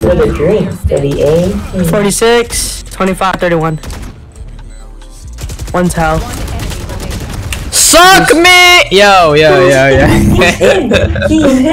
For the drink, 38. 46, 25, 31. One's hell. Suck me! Yo. He's in.